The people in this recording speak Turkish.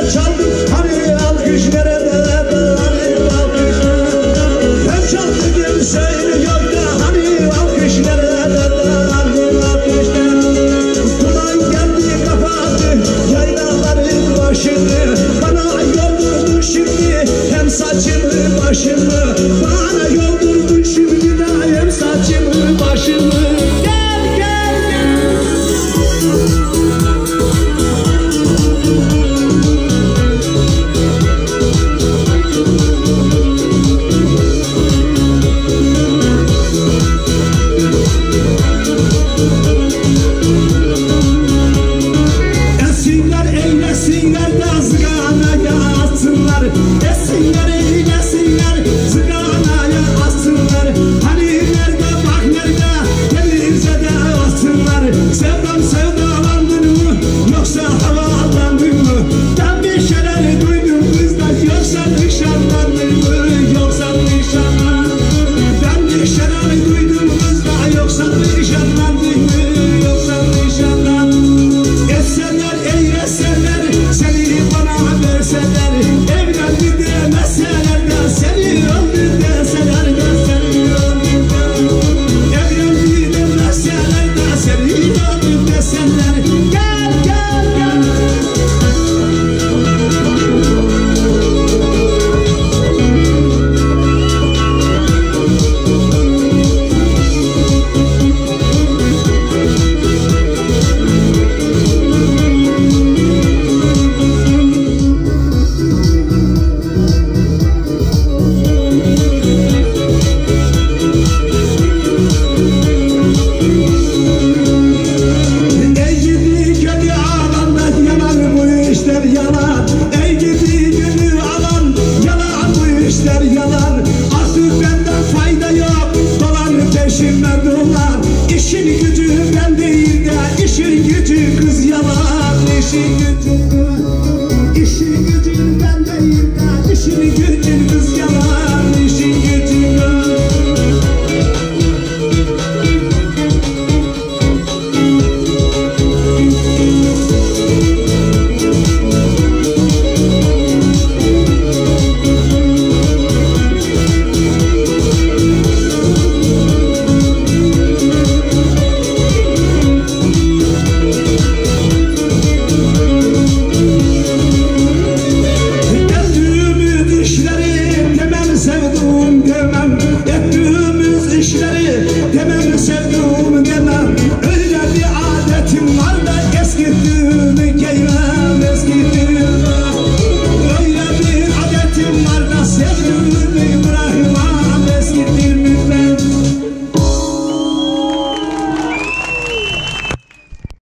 çaldım, hani alkış nerede, hani alkış nerede? Ben çaldım kimseyle yok da, hani alkış nerede, hani alkış nerede? Duman geldi kapattı yaylaların başını, bana yoldurdun şimdi hem saçımı başımı, bana yoldurdun şimdi de hem saçımı başımı. İşin gücü ben değil de işin gücü kız yalan. İşin gücü ben değil de işin gücü kız yalan.